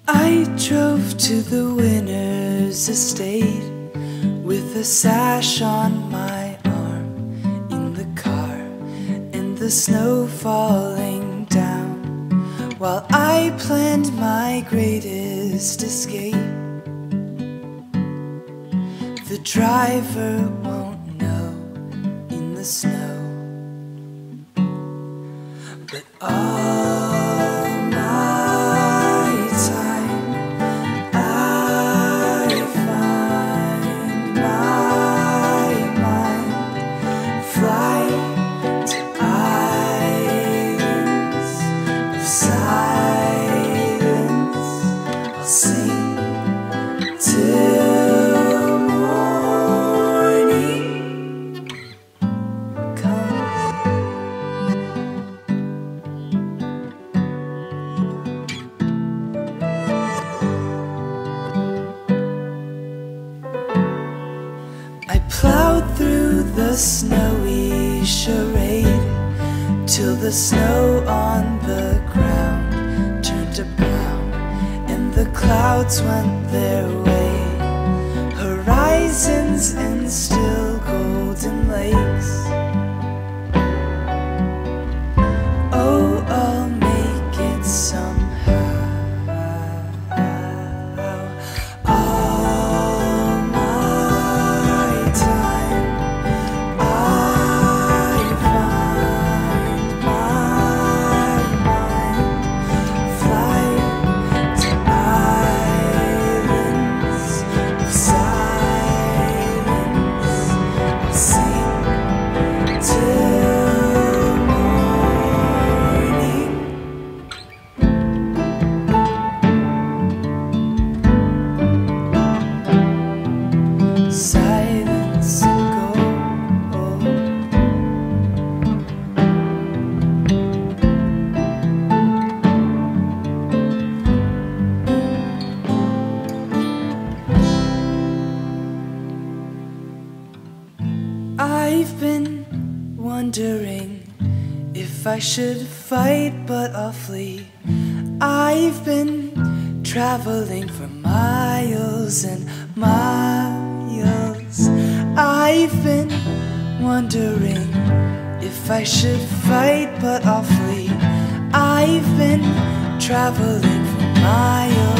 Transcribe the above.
I drove to the winner's estate with a sash on my arm in the car, and the snow falling down while I planned my greatest escape. The driver won't know in the snow, but all my time I find my mind fly to islands of silence. I'll sing till morning comes. I plowed through the snowy charade till the snow on the ground turned to brown, and the clouds went their way. Horizons and still golden lakes. Oh, I'll make it somehow. All my time I find my mind fly to islands of silence. I'll sing till morning. Silence and gold. I've been wondering if I should fight, but I'll flee. I've been traveling for miles and miles. I've been wondering if I should fight, but I'll flee. I've been traveling for miles